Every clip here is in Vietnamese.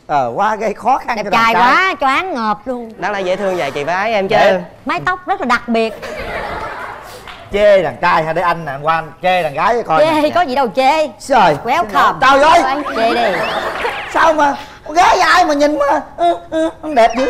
Quá gây khó khăn. Đẹp trai quá, choáng ngợp luôn. Đó là dễ thương vậy chị bái em chứ. Mái tóc rất là đặc biệt. Chê đàn trai hay để anh nè, qua anh chê đàn gái coi. Chê có gì đâu chê. Trời, welcome. trời ơi, anh chê đi. sao mà con gái ai mà nhìn mà không đẹp dữ.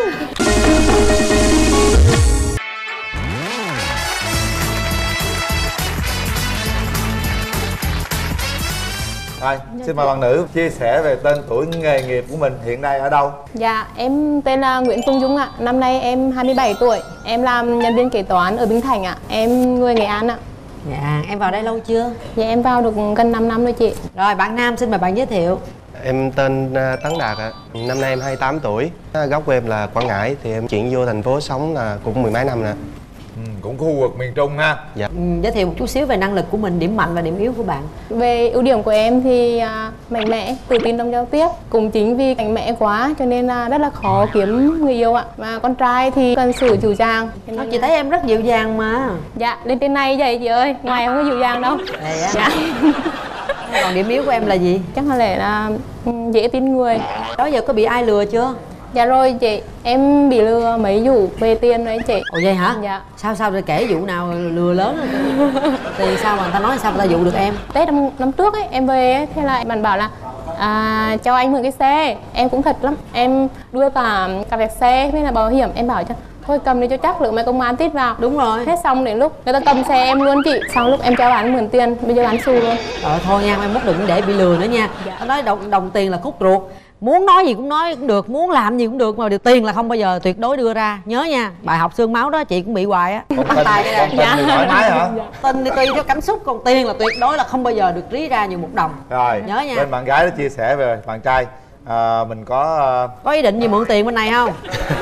Rồi, xin mời bạn nữ chia sẻ về tên tuổi, nghề nghiệp của mình hiện nay ở đâu? Dạ, em tên là Nguyễn Phương Dung ạ. Năm nay em 27 tuổi. Em làm nhân viên kế toán ở Bình Thạnh ạ. Em người Nghệ An ạ. Dạ, em vào đây lâu chưa? Dạ, em vào được gần 5 năm rồi chị. Rồi, bạn nam xin mời bạn giới thiệu. Em tên Tấn Đạt ạ. Năm nay em 28 tuổi. Gốc của em là Quảng Ngãi. Thì em chuyển vô thành phố sống là cũng 10 mấy năm nè. Cũng khu vực miền Trung ha. Dạ. Giới thiệu một chút xíu về năng lực của mình, điểm mạnh và điểm yếu của bạn. Về ưu điểm của em thì mạnh mẽ, tự tin trong giao tiếp. Cũng chính vì mạnh mẽ quá cho nên rất là khó kiếm người yêu ạ. Và con trai thì cần sự dịu dàng. Chị thấy em rất dịu dàng mà. Dạ, lên trên này vậy chị ơi. Ngoài em không có dịu dàng đâu. Dạ. Còn điểm yếu của em là gì? Chắc có lẽ là dễ tin người. Đó giờ có bị ai lừa chưa? Dạ rồi chị, em bị lừa mấy vụ về tiền đấy chị. Ồ vậy hả? Dạ. Sao rồi kể vụ nào lừa lớn rồi. Thì sao mà người ta nói sao người ta dụ được em? Tết năm trước ấy, em về ấy, thế là bạn bảo là cho anh mượn cái xe. Em cũng thật lắm, em đưa cả vẹt xe với là bảo hiểm. Em bảo cho thôi cầm đi cho chắc lượng mấy công an tít vào. Đúng rồi. Hết xong đến lúc người ta cầm xe em luôn chị. Sau lúc em cho bạn mượn tiền, bây giờ bán xù luôn. Thôi nha, em mốt đừng để bị lừa nữa nha. Dạ. Nói đồng tiền là khúc ruột. Muốn nói gì cũng nói cũng được, muốn làm gì cũng được, mà điều tiền là không bao giờ tuyệt đối đưa ra. Nhớ nha, bài học xương máu đó chị cũng bị hoài á. Bắt tay cái này. Dạ. Thoải mái hả? Tin thì tùy theo cảm xúc, còn tiền là tuyệt đối là không bao giờ được rí ra nhiều một đồng. Rồi, nhớ nha. Bên bạn gái đó chia sẻ về bạn trai, mình có ý định gì mượn tiền bên này không?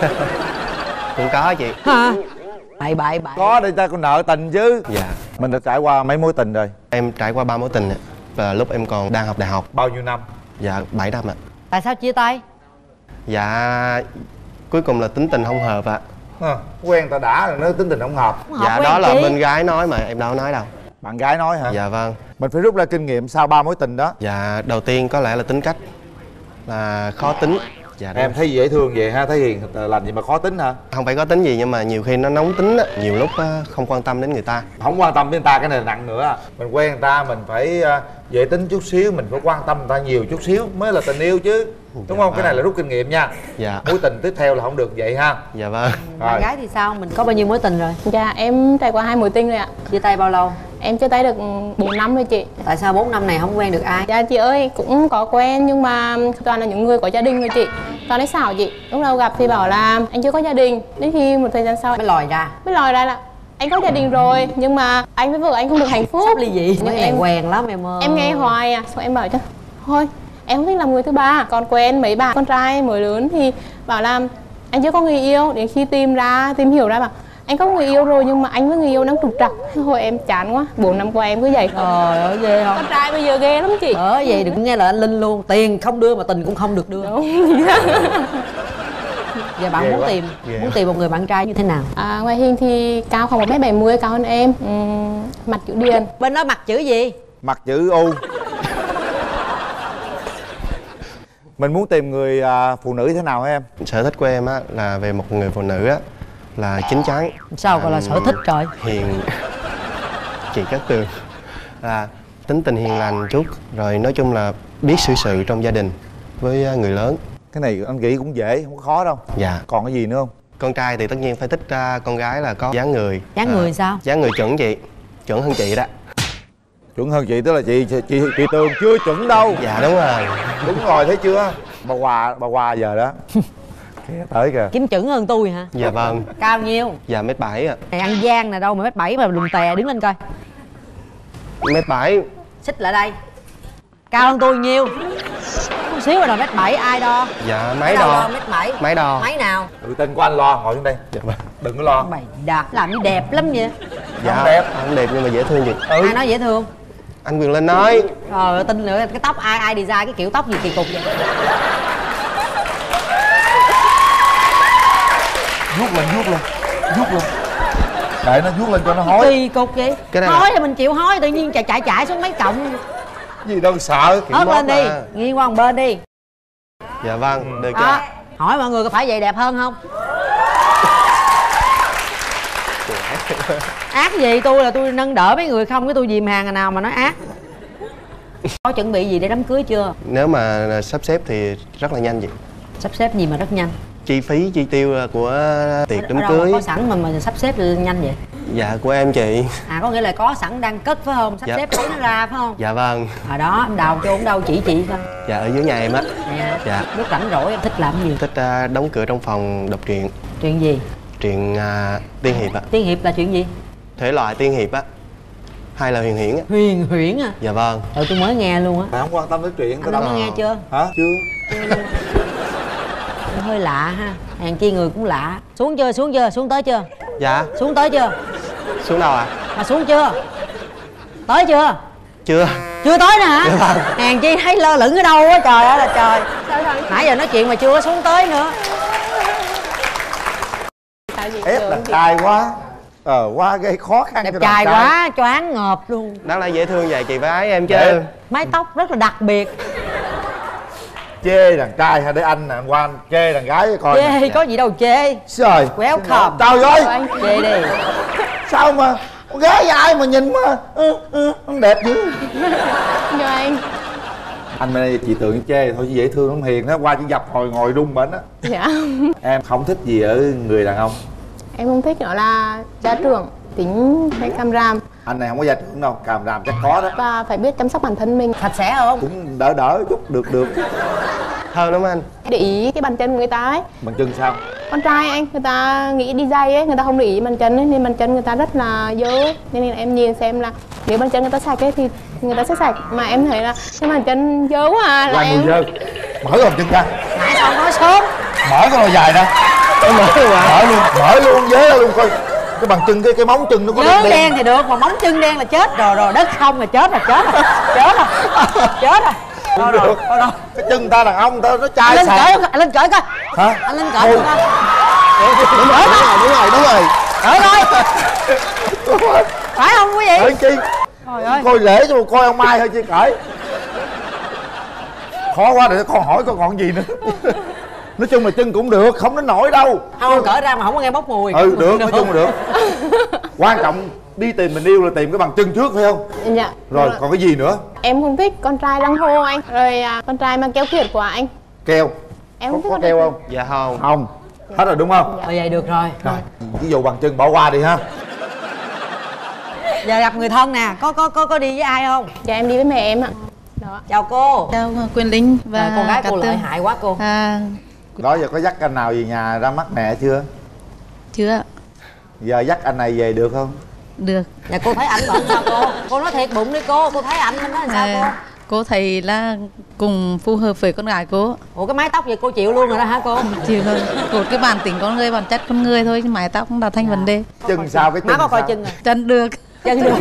Cũng có chị. Hả? Bậy. Có, để ta có nợ tình chứ. Dạ. Mình đã trải qua mấy mối tình rồi? Em trải qua 3 mối tình ạ. Và lúc em còn đang học đại học. Bao nhiêu năm? Dạ 7 năm ạ. Tại sao chia tay? Dạ cuối cùng là tính tình không hợp ạ. Quen ta đã rồi nó tính tình không hợp. Dạ đó là bên gái nói mà em đâu có nói đâu. Bạn gái nói hả? Dạ vâng. Mình phải rút ra kinh nghiệm sau 3 mối tình đó. Dạ đầu tiên có lẽ là tính cách, là khó tính. Dạ em thấy dễ thương vậy ha, thấy hiền lành gì mà khó tính hả? Không phải có tính gì nhưng mà nhiều khi nó nóng tính á, nhiều lúc không quan tâm đến người ta. Không quan tâm đến người ta, cái này là nặng nữa. Mình quen người ta mình phải dễ tính chút xíu, mình phải quan tâm người ta nhiều chút xíu mới là tình yêu chứ, đúng không? Cái này là rút kinh nghiệm nha. Dạ. Mối tình tiếp theo là không được vậy ha. Dạ vâng. Bạn gái thì sao? Mình có bao nhiêu mối tình rồi? Dạ em trải qua 2 mối tình rồi ạ. Chia tay bao lâu? Em chia tay được 4 năm rồi chị. Tại sao 4 năm này không quen được ai? Dạ chị ơi, cũng có quen nhưng mà toàn là những người có gia đình rồi chị. Toàn nói xảo chị. Lúc đầu gặp thì bảo là anh chưa có gia đình. Đến khi một thời gian sau mới lòi ra là anh có gia đình rồi nhưng mà anh với vợ anh không được hạnh phúc. Sắp ly dị. Nhưng em quen lắm em ơi. Em nghe hoài à, xong em bảo chứ thôi em không thích làm người thứ ba. Còn quen mấy bạn con trai mới lớn thì bảo là anh chưa có người yêu. Đến khi tìm hiểu ra bảo anh có người yêu rồi nhưng mà anh với người yêu đang trục trặc. Hồi em chán quá, 4 năm qua em cứ vậy. Trời ơi ghê không? Con trai bây giờ ghê lắm chị. Vậy đừng nghe lời anh Linh luôn. Tiền không đưa mà tình cũng không được đưa. Đúng. Giờ bạn muốn tìm một người bạn trai như thế nào? Ngoại hình thì cao khoảng 1m70, cao hơn em. Mặt chữ điền. Bên đó mặt chữ gì? Mặt chữ U. Mình muốn tìm người phụ nữ thế nào hả em? Sở thích của em á là về một người phụ nữ á là chín chắn. Sao gọi là sở thích trời? Hiền. Chị Cát Tường là tính tình hiền lành chút, rồi nói chung là biết xử sự trong gia đình với người lớn. Cái này anh nghĩ cũng dễ, không có khó đâu. Dạ. Còn cái gì nữa không? Con trai thì tất nhiên phải thích con gái là có dáng người. Dáng người sao? Dáng người chuẩn chị, chuẩn hơn chị đó. Chuẩn hơn chị tức là chị Tường chưa chuẩn đâu. Dạ đúng rồi. Đúng rồi, thấy chưa? Bà Hoa giờ đó. Kìa, tới kìa. Kiếm chuẩn hơn tôi hả? Dạ vâng. Cao nhiêu? Dạ 1m7 ạ. Này ăn gian nè, đâu mà 1m7 mà lùn tè, đứng lên coi. 1m7. Xích lại đây. Cao hơn tôi nhiêu? Chút xíu rồi 1m7 ai đo? Dạ máy đo. 1m7. Máy đo. Máy nào? Tự tin của anh lo, ngồi xuống đây. Dạ vâng. Đừng có lo. Mày đạp làm như đẹp lắm vậy. Dạ không đẹp. Không đẹp nhưng mà dễ thương chị. Ai nói dễ thương? Anh Quyền Linh nói. Rồi tin nữa, cái tóc ai design cái kiểu tóc gì kỳ cục vậy? Vuốt lên. Để nó vuốt lên cho nó hói. Kỳ cục vậy? Hói thì mình chịu hói, tự nhiên chạy xuống mấy cọng. Gì đâu sợ. Hớt lên đi, nghiêng qua một bên đi. Dạ vâng, được Đó. chưa? Hỏi mọi người có phải vậy đẹp hơn không? Ác gì, tôi là tôi nâng đỡ mấy người không, cái tôi dìm hàng nào mà nói ác. Có chuẩn bị gì để đám cưới chưa? Nếu mà sắp xếp thì rất là nhanh vậy. Sắp xếp gì mà rất nhanh? Chi phí chi tiêu của tiệc đám Ở đâu cưới. có sẵn mà sắp xếp nhanh vậy? Dạ của em chị. À, có nghĩa là có sẵn đang cất phải không? Sắp Dạ. xếp lấy nó ra phải không? Dạ vâng. À đó, em đào chôn đâu chỉ chị coi. Dạ ở dưới nhà em á. Dạ. Dạ. Lúc rảnh rỗi em thích làm gì? Thích đóng cửa trong phòng đọc truyện. Chuyện gì? Truyện tiên hiệp á. Tiên hiệp là chuyện gì? Thể loại tiên hiệp á. Hay là huyền huyễn á. Huyền huyễn à? Dạ vâng. Tôi mới nghe luôn á. Mày không quan tâm đến chuyện Anh tao có đâu. nghe chưa? Hả? Chưa. Hơi lạ ha. Hèn chi người cũng lạ. Xuống chưa? Xuống chưa? Xuống tới chưa? Dạ. Xuống tới chưa? Xuống đâu ạ? Mà xuống chưa? Tới chưa? Chưa. Chưa tới nè hả? Dạ vâng. Hèn chi thấy lơ lửng ở đâu á, trời ơi là trời. Sao thằng Nãy giờ nói chuyện mà chưa có xuống tới nữa. tại vì Ép đàn trai quá. Quá gây khó khăn Đẹp cho đàn trai quá, choáng ngợp luôn. Đáng lẽ dễ thương vậy chị phải em chứ. Đẹp. Mái tóc rất là đặc biệt. Chê đàn trai hay để anh nè, anh qua anh chê đàn gái cho coi Chê nè. có gì đâu chê. Trời. Welcome. Trời ơi. Chê đi. Sao mà con gái ai mà nhìn mà không đẹp dữ. cho anh. Anh bên đây chị tưởng chê thôi chứ dễ thương lắm, hiền á, qua chỉ dập hồi ngồi rung bệnh á. Dạ. Em không thích gì ở người đàn ông? Em không thích nó là gia trưởng, tính hay cam ram Anh này không có gia trưởng đâu, càm ràm chắc có đó. và phải biết chăm sóc bản thân mình. Sạch sẽ không? Cũng đỡ đỡ chút, được. Hơn lắm anh. Để ý cái bàn chân của người ta ấy. Bằng chân sao? Con trai anh, người ta nghĩ đi giày ấy, người ta không để ý bàn chân ấy, nên bàn chân người ta rất là dơ ấy. Nên là em nhìn xem là nếu bàn chân người ta sạch ấy thì người ta sẽ sạch. Mà em thấy là cái bàn chân dơ quá à, là Qua em người dơ. Mở lòng chân ra. Nãy sao nói sớm? Mở cái đôi dài ra. Mở luôn, vớ ra luôn coi. Cái bằng chân, cái móng chân nó có Nhớ đất đen thì được, mà móng chân đen là chết rồi, đất không là chết rồi, chết rồi. Thôi rồi. Cái chân ta đàn ông ta nó chai Anh lên sạc. cởi, anh lên cởi coi. Hả? Anh lên cởi coi. Đúng rồi. Cởi coi. Phải không quý vị? Cởi chi? Trời ơi. Coi lễ cho coi ông Mai thôi chứ cởi. Khó quá, để con hỏi con còn gì nữa. Nói chung là chân cũng được, không đến nổi đâu. Không cởi ra mà không có nghe bốc mùi. Được, nói chung là được. Quan trọng đi tìm mình yêu là tìm cái bằng chân trước phải không? Dạ. Rồi còn cái gì nữa? Em không thích con trai lăng hô anh. Rồi con trai mang keo kiệt của anh. Keo. Em Có không thích có con keo đấy. không? Dạ không. Không. Hết rồi đúng không? Vậy được rồi. Rồi, ví dụ bằng chân bỏ qua đi ha. Giờ gặp người thân nè, có đi với ai không? Dạ em đi với mẹ em ạ. Đó. Chào cô. Chào Quyền Linh và Rồi, con gái Cát cô lợi Tường. hại quá cô. Đó giờ có dắt anh nào về nhà ra mắt mẹ chưa? Chưa ạ. Giờ dắt anh này về được không? Được. Dạ cô thấy ảnh bệnh sao cô? Cô nói thiệt bụng đi cô thấy ảnh nó làm sao cô? Cô thấy là cùng phù hợp với con gái cô. Ủa cái mái tóc vậy cô chịu luôn rồi đó hả cô? Chịu thôi. Cô cái bản tính con người, bản chất con người thôi, chứ mái tóc không là thành vấn đề. Chân sao cái chân Má có coi sao? chân rồi. Chân được. Chân được.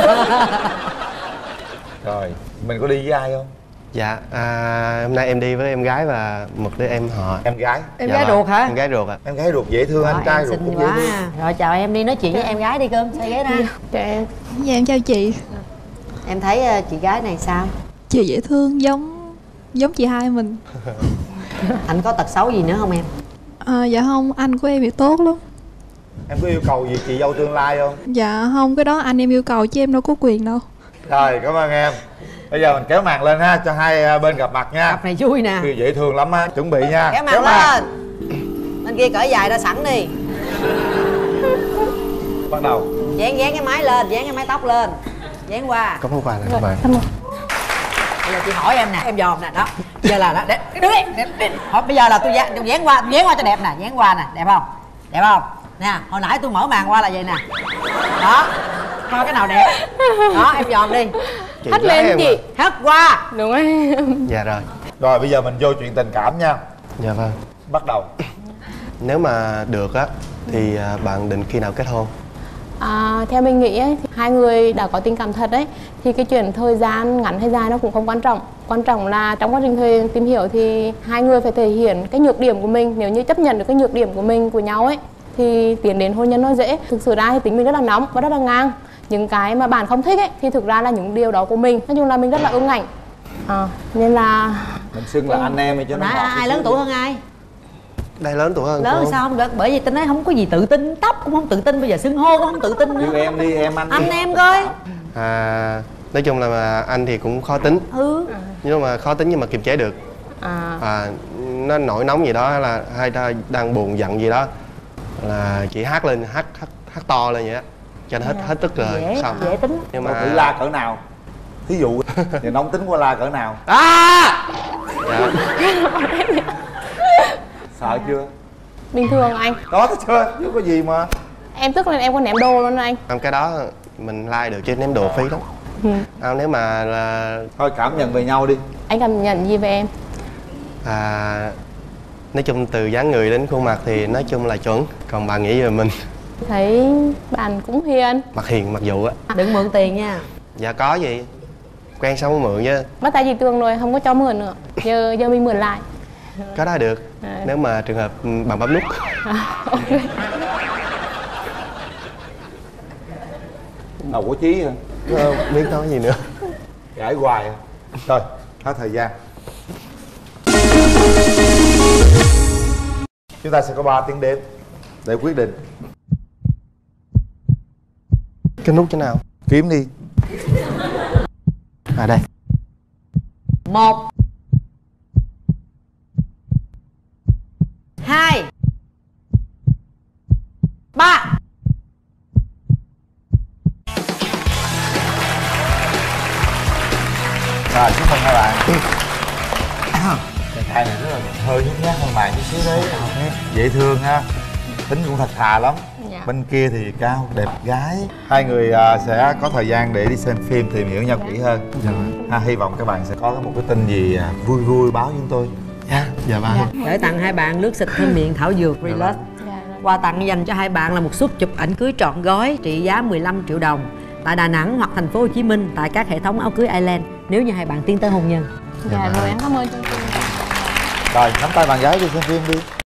Rồi, mình có đi với ai không? Dạ hôm nay em đi với em gái và một đứa em họ. Em gái. Em Dạ gái vâng, ruột hả? Em gái ruột ạ. Em gái ruột dễ thương, anh trai Em ruột xinh cũng dễ quá. thương. Rồi chào em đi nói chuyện với em gái đi cơm. Sao ghé ra. Dạ em. Dạ em chào chị. Em thấy chị gái này sao? Chị dễ thương giống chị hai mình. Anh có tật xấu gì nữa không em? Dạ không, anh của em thì tốt lắm. Em có yêu cầu gì chị dâu tương lai không? Dạ không, cái đó anh em yêu cầu chứ em đâu có quyền đâu. Rồi, cảm ơn em. Bây giờ mình kéo màn lên ha, cho hai bên gặp mặt nha. Cặp này vui nè. Yêu dễ thương lắm á, chuẩn bị nha. Kéo màn lên. Bên kia cởi dài ra sẵn đi. Bắt đầu. Dán cái máy lên, dán cái mái tóc lên. Dán qua. Có món quà này các bạn. Bây giờ chị hỏi em nè, em dòm nè, đó. Giờ là đó, đứng đi. Hỏi bây giờ là tôi dán qua cho đẹp nè, dán qua nè, đẹp không? Đẹp không? Nè, hồi nãy tôi mở màn qua là vậy nè. Đó. Coi cái nào đẹp. Đó, em dòm đi. Hất lên chị. Hất qua. Đúng rồi. Dạ rồi. Rồi bây giờ mình vô chuyện tình cảm nha. Dạ vâng. Bắt đầu. Nếu mà được á thì bạn định khi nào kết hôn? Theo mình nghĩ ấy, thì hai người đã có tình cảm thật ấy thì cái chuyện thời gian ngắn hay dài nó cũng không quan trọng. Quan trọng là trong quá trình tìm hiểu thì hai người phải thể hiện cái nhược điểm của mình. Nếu như chấp nhận được cái nhược điểm của mình của nhau ấy thì tiến đến hôn nhân nó dễ. Thực sự ra thì tính mình rất là nóng và rất là ngang. Những cái mà bạn không thích ấy thì thực ra là những điều đó của mình. Nói chung là mình rất là ương ngạnh. Nên là Mình xưng là anh em đi cho nó nãy ngọt. ai lớn tuổi hơn ai? Đây lớn tuổi hơn Lớn cô. thì sao không được, bởi vì tôi nói không có gì tự tin, tóc cũng không tự tin, bây giờ xưng hô cũng không tự tin Yêu nữa. em đi, em anh đi. Anh em coi. Nói chung là mà anh thì cũng khó tính, nhưng mà khó tính nhưng mà kiềm chế được. Nó nổi nóng gì đó là hay đang buồn giận gì đó là chị hát lên, hát to lên vậy á, cho nó hết tức rồi xong. Dễ tính. Nhưng Mà mà thử la cỡ nào? Thí dụ giờ nóng tính qua la cỡ nào? dạ, Sợ chưa? Bình thường anh. Đó thấy chưa? Chứ có gì mà. Em tức lên em có ném đồ luôn anh. cái đó mình like được chứ ném đồ phí lắm. Nếu mà là Thôi cảm nhận về nhau đi. Anh cảm nhận gì về em? nói chung từ dáng người đến khuôn mặt thì nói chung là chuẩn. Còn bà nghĩ về mình? Thấy bạn cũng hiền. Mặt hiền mặc dù á. Đừng mượn tiền nha. Dạ có gì, quen xong mới mượn chứ. Bắt tay chị Tường rồi không có cho mượn nữa. Giờ mình mượn lại. Có đó được. Nếu mà trường hợp bạn bấm nút. Ok. Đầu có chí hả? Biết nói gì nữa. Gãi hoài à. Rồi, hết thời gian. Chúng ta sẽ có 3 tiếng đếm để quyết định. Cái nút chỗ nào? Kiếm đi. Đây. 1 2 3. Rồi, chúc mừng hai bạn. Chàng trai này rất là hơi nhút nhát hơn bạn chút xíu đấy. Dễ thương ha. Tính cũng thật thà lắm. Bên kia thì cao, đẹp gái. Hai người sẽ có thời gian để đi xem phim, tìm hiểu nhau kỹ hơn. Hy vọng các bạn sẽ có một cái tin gì vui vui báo với chúng tôi. Dạ vâng. Gửi tặng hai bạn nước xịt thơm miệng thảo dược Relax. Quà tặng dành cho hai bạn là một suất chụp ảnh cưới trọn gói trị giá 15 triệu đồng tại Đà Nẵng hoặc thành phố Hồ Chí Minh tại các hệ thống áo cưới Island nếu như hai bạn tiến tới hôn nhân. Dạ rồi em cảm ơn chương trình. Rồi, nắm tay bạn gái đi xem phim đi.